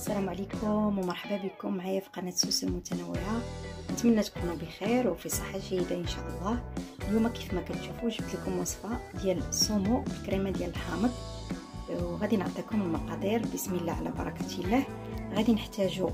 السلام عليكم ومرحبا بكم معايا في قناه سوس المتنوعه. نتمنى تكونوا بخير وفي صحه جيده ان شاء الله. اليوم كيف ما كتشوفوا جبت لكم وصفه ديال السومو بالكريمه ديال الحامض، وغادي نعطيكم المقادير. بسم الله على بركه الله. غادي نحتاجوا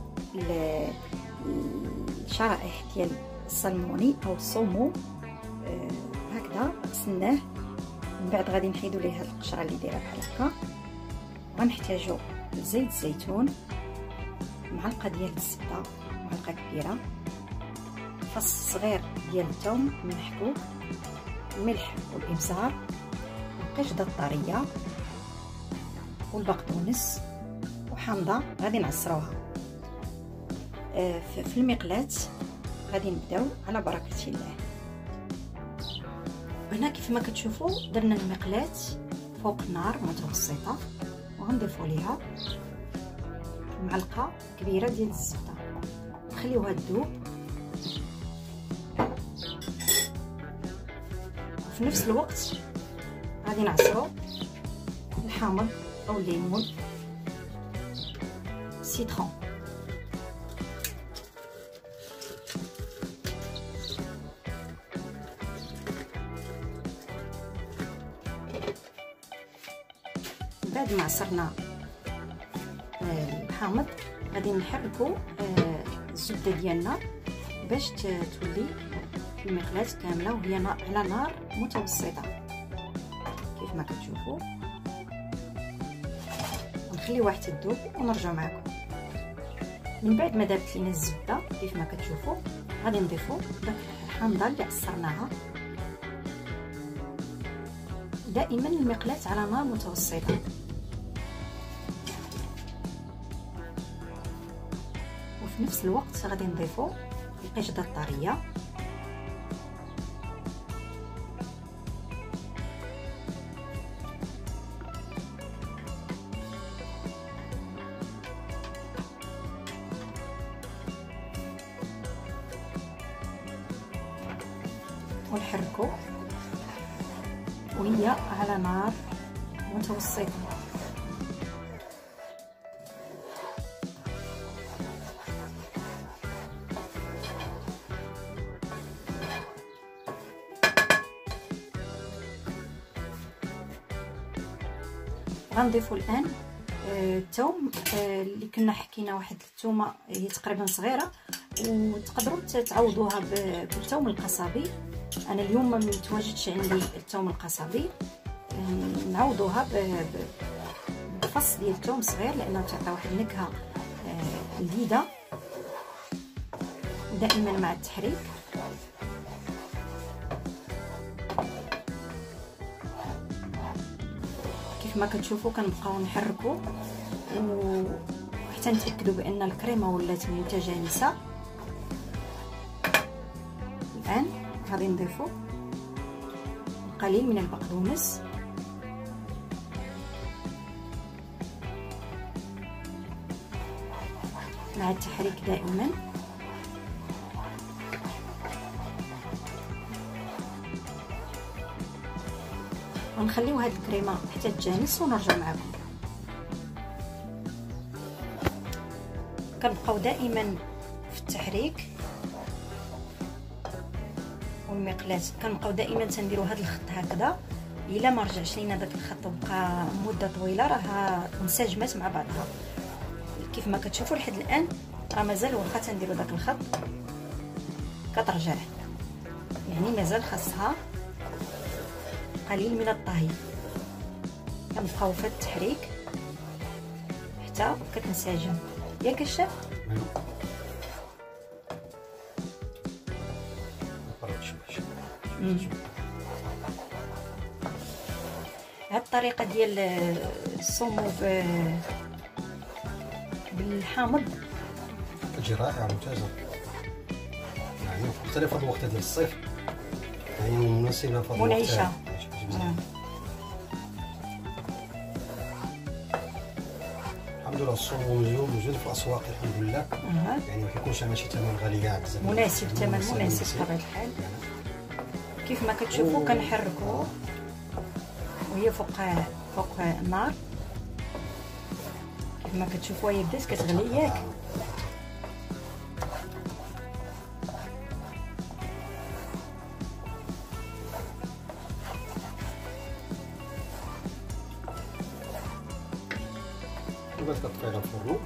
الشرائح ديال السلموني او السومو، هكذا غسلناه، من بعد غادي نحيدوا ليه هاد القشره اللي دايره بحال هكا. غنحتاجوا زيت الزيتون، معلقه ديال الزبده، معلقه كبيره، فص صغير ديال الثوم محكوك، الملح والابزار، القشده الطريه والبقدونس وحامضه غادي نعصروها في المقلاة. غادي نبداو على بركه الله. هنا كيف ما كتشوفوا درنا المقلاة فوق النار متوسطه، وغنضيفوا ليها معلقه كبيره ديال الزبده، نخليوها تذوب، وفي نفس الوقت غادي نعصروا الحامض او الليمون، سيترون، بعد ما عصرنا الحامض غادي نحركوا الزبده ديالنا باش تولي المقلاة كامله وهي على نار متوسطه كيف ما كتشوفوا. نخليوها حتى تذوب ونرجع معكم. من بعد ما دابت لينا الزبده كيف ما كتشوفوا غادي نضيفوا داك الحامضه اللي عصرناها. دائما المقلاة على نار متوسطه، وفي نفس الوقت غادي نضيفوا القشده الطريه، ونحركو وهي على نار متوسطه. غنضيفوا الان الثوم اللي كنا حكينا، واحد الثومه هي تقريبا صغيره، وتقدروا تعوضوها بالثوم القصبي. انا اليوم ما متواجدش عندي الثوم القصبي، نعوضوها بفص ديال الثوم صغير لانه تعطي واحد النكهه لذيذه. دائما مع التحريك كيف ما كتشوفوا كنبقاو نحركوا وحتى نتاكدوا بان الكريمه ولات متجانسه. الان غادي نضيفوا قليل من البقدونس، مع التحريك دائما. ونخليو هاد الكريمه حتى تجانس ونرجع معكم. كنبقاو دائما في التحريك والمقلاة، كنبقاو دائما تنديروا هذا الخط هكذا. الا ما رجعش لينا داك الخط وبقى مده طويله راه انسجمت مع بعضها. كيف ما كتشوفوا لحد الان راه مازال واخا تنديروا داك الخط كترجع، يعني مازال خاصها قليل من الطهي. كنبقاو في التحريك حتى كتنسجم. ياك الشيف؟ هاد الطريقه ديال السومو بالحامض كتجي رائعه ممتازه، يعني مختلفه في الوقت ديال الصيف، يعني مناسبه في الوقت منعشه. الحمد لله. السومو موجود في الاسواق الحمد لله. يعني ما كيكونش عندنا شي ثمن غالي كاع بزاف، مناسب، ثمن مناسب بطبيعه الحال. كيف ما كتشوفوا كنحركوا وهي فوق النار كما كتشوفوا هي بدات كتغلي ياك. وبعد كتطفي على الفرن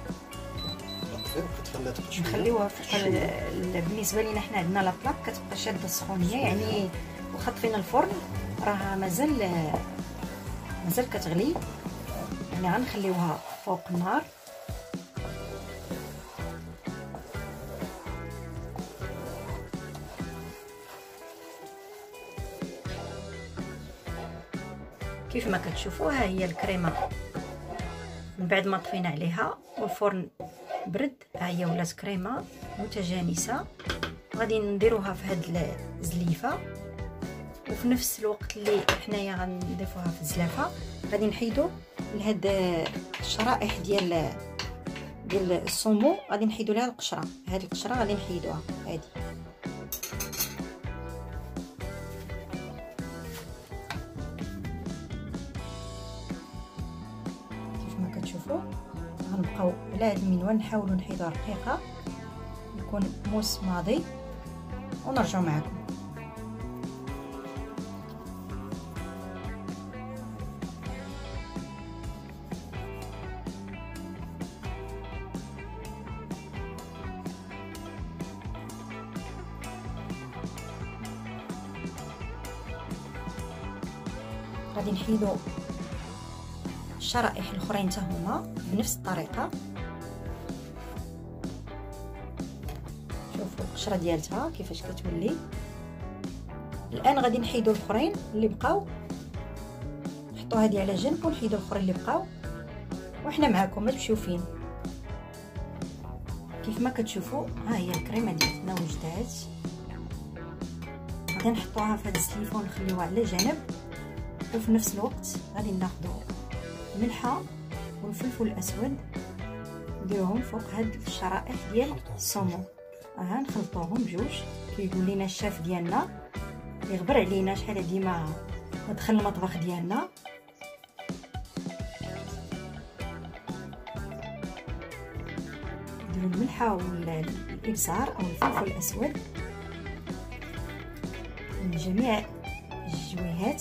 نخليوها بالنسبه لينا حنا عندنا لا بلاك كتبقى شاده السخونيه، يعني واخا طفينا الفرن راه مازال كتغلي، يعني غنخليوها فوق النار. كيف ما كتشوفوا ها هي الكريمه من بعد ما طفينا عليها والفرن برد، ها هي ولات كريمه متجانسه. غادي نديروها في هاد الزليفه، وفي نفس الوقت اللي حنايا غنضيفوها في الزلافه غادي نحيدو لهاد الشرائح ديال الصومو، غادي نحيدو لها القشره. هاد القشره غادي نحيدوها هادي. كيف ما كتشوفوا غنبقاو على هاد المنوال نحاولوا نحيدوها رقيقه يكون موس ماضي، ونرجعوا معكم. غادي نحيدو الشرائح الاخرين حتى هما بنفس الطريقه. شوفوا القشره ديالتها كيفاش كتولي. الان غادي نحيدو الاخرين اللي بقاو، نحطو هذه على جنب ونحيدو الاخرين اللي بقاو، وحنا معاكم ما تمشيو فين. كيف ما كتشوفوا ها هي الكريمه ديالتنا وجدات. غادي نحطوها في هذا السليفه ونخليوها على جنب، وفي نفس الوقت غادي ناخذ ملحه والفلفل الاسود نديروهم فوق هاد الشرائح ديال الصومو. نخلطوهم بجوج. كيقول لنا الشاف ديالنا يغبر علينا شحال هادي ما دخل المطبخ ديالنا. نديرو الملحه والابزار او الفلفل الاسود من جميع الجويهات.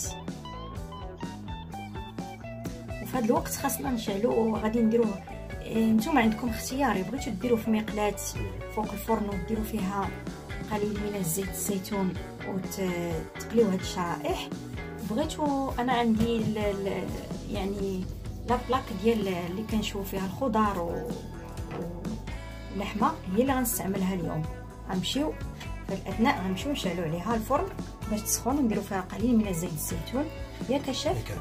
وفي هذا الوقت خاصنا نشعلو، غادي نديروه نتوما عندكم اختياري، بغيتو ديروا في مقلاة فوق الفرن وديروا فيها قليل من الزيت الزيتون وتقليو هاد الشرائح. بغيتو انا عندي يعني لا بلاك ديال اللي كنشوف فيها الخضار واللحمه هي اللي غنستعملها اليوم. غنمشيو في الاثناء غنمشيو نشعلو عليها الفرن باش تسخن ونديرو فيها قليل من الزيت الزيتون. ياك الشيف؟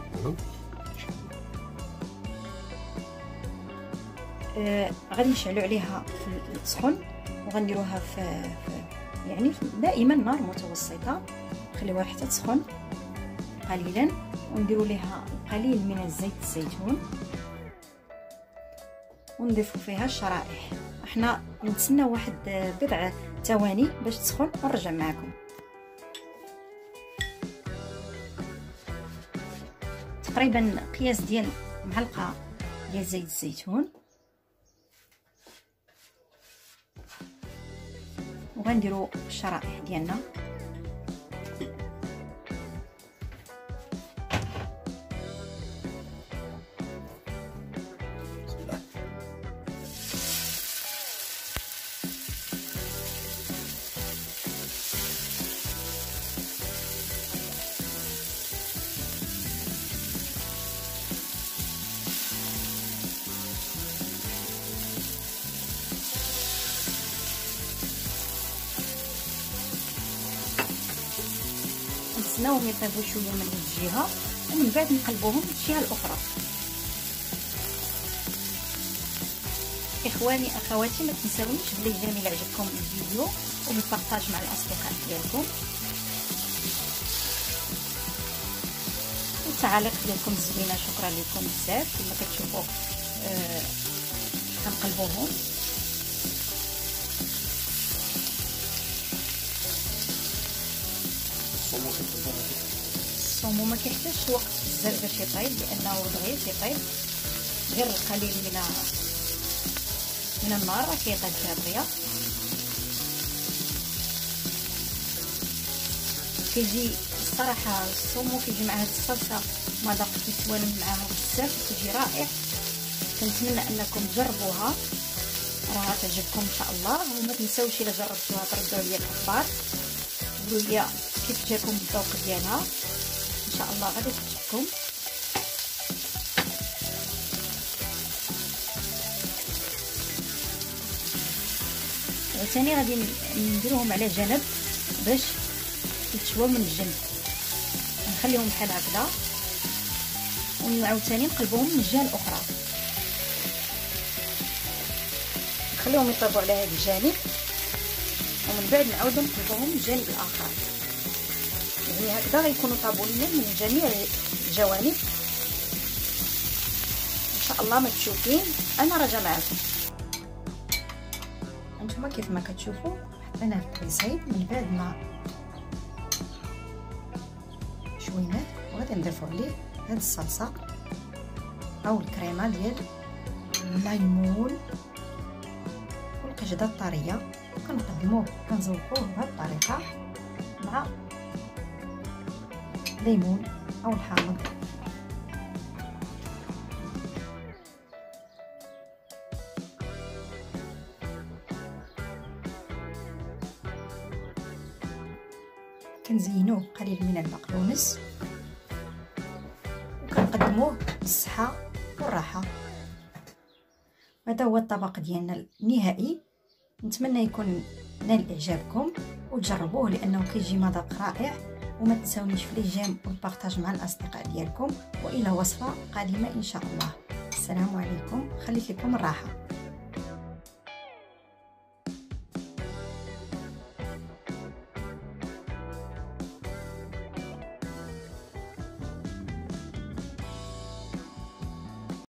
غادي نشعلو عليها في السخن وغنديروها في يعني دائما نار متوسطه، نخليوها حتى تسخن قليلا، ونديرو ليها قليل من الزيت الزيتون ونضيفو فيها الشرائح. احنا نتسناو واحد بضع ثواني باش تسخن ونرجع معكم. تقريبا قياس ديال معلقه ديال زيت الزيتون، وغنديروا الشرائح ديالنا. نستناوهم يطيبوا شويه من هاد الجهه ومن بعد نقلبوهم الجهه الاخرى. اخواني اخواتي ما تنساونيش بلي جميل عجبكم الفيديو وبالبارطاج مع الاصدقاء ديالكم، والتعاليق ديالكم الزوينه شكرا لكم بزاف. كما كتشوفوا كنقلبوهم. الصومو ما كيحتاجش وقت بزاف باش يطيب لانه دغيا تيطيب، غير القليل من النار راه كيطيب فيها دغيا. كيجي الصراحه الصومو كيجي مع هاد الصلصه مذاق كيتوالم معاها بزاف، كيجي رائع. كنتمنى انكم تجربوها، راه تعجبكم ان شاء الله. وما تنساوش الا جربتوها تردوا لي الاخبار، قولوا لي كيف جاكم الذوق ديالها، ان شاء الله غادي تعجبكم. ثاني غادي نديروهم على جنب باش يتشواو من الجنب، نخليهم بحال هكذا ونعاود ثاني نقلبوهم من الجهه الاخرى، نخليهم يطيبوا على هذا الجانب ومن بعد نعاودو نقلبوهم من الجانب الاخر. يعني هكذا غيكونوا طابوا لنا من جميع الجوانب ان شاء الله. ما تشوفين انا راجع معكم. انتما كيف ما كتشوفوا حطينا الكريسيب من بعد ما شوينات، وغادي نضيفوا عليه هاد الصلصه او الكريمه ديال الليمون والقشده الطريه، كنقدموه كنزوقوه بهاد الطريقه مع الليمون او الحامض. كنزينوه قليل من البقدونس وكنقدموه بالصحه والراحه. هذا هو الطبق ديالنا النهائي، نتمنى يكون نال اعجابكم وتجربوه لانه كيجي مذاق رائع. وما تنساونيش في لي جيم والبارطاج مع الاصدقاء ديالكم، والى وصفه قادمه ان شاء الله. السلام عليكم، خليت لكم الراحه.